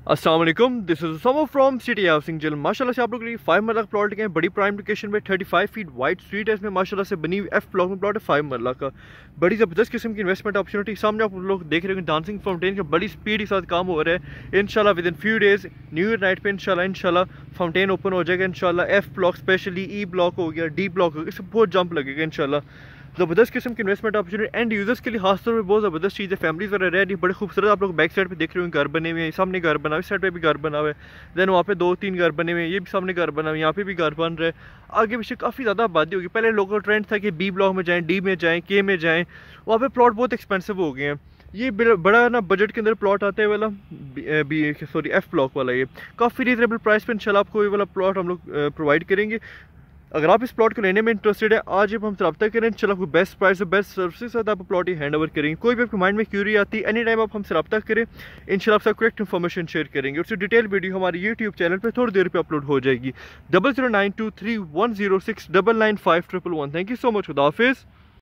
अस्सलाम वालेकुम, this is Usama from city housing Jhelum. माशाल्लाह से आप लोग के लिए 5 मरला का प्लॉट है, बड़ी प्राइम लोकेशन में 35 फीट वाइड स्ट्रीट है। इसमें माशाल्लाह से बनी हुई एफ ब्लॉक में प्लॉट है 5 मरला का। बड़ी ज़बरदस्त किस्म की इन्वेस्टमेंट अपॉर्चुनिटी सामने आप लोग देख रहे हो। डांसिंग फाउंटेन का बड़ी स्पीड के साथ काम हो रहा है। इंशाल्लाह with in few days new year night पे इंशाल्लाह फाउंटेन ओपन हो जाएगा। इंशाल्लाह F block specially E block हो गया, डी ब्लॉक हो गया, इससे बहुत जंप लगेगा इंशाल्लाह। ज़बरदस्त किस्म की इन्वेस्टमेंट अपॉर्चुनिटी एंड यूजर्स के लिए खासतौर पर बहुत ज़बरदस्त चीज़ है। फैमिलीज वगैरह रह रही बड़े खूबसूरत। आप लोग बैक साइड पे देख रहे हो घर बने हुए हैं, सामने घर बना हुआ है, इस साइड पे भी घर बना हुआ है, देन वहाँ पे 2-3 घर बने हुए हैं, ये भी सामने घर बना हुआ है, यहाँ पे भी घर बन रहा है। आगे पीछे काफ़ी ज़्यादा आबादी होगी। पहले लोगों का ट्रेंड था कि बी ब्लॉक में जाएँ, डी में जाएँ, के में जाएँ, वहाँ पे प्लॉट बहुत एक्सपेंसिव हो गए हैं। ये बड़ा ना बजट के अंदर प्लॉट आता है वाला एफ ब्लॉक वाला, ये काफ़ी रीजनेबल प्राइस पे इंशाल्लाह आपको ये वाला प्लॉट हम लोग प्रोवाइड करेंगे। अगर आप इस प्लॉट को लेने में इंटरेस्टेड है, आज जब हमसे रब्ता करें इंशाल्लाह आपको बेस्ट प्राइस और बेस्ट सर्विस के साथ आपको प्लॉट ही हैंड ओवर करेंगे। कोई भी आपके माइंड में क्यूरी आती है, एनी टाइम आप हमसे रब्ता करें, इंशाल्लाह आपसे करेक्ट इन्फॉर्मेशन शेयर करेंगे। उसकी डिटेल वीडियो हमारे यूट्यूब चैनल पर थोड़ी देर पर अपलोड हो जाएगी। 00923106995111। थैंक यू सो मच, खुदा हाफिज़।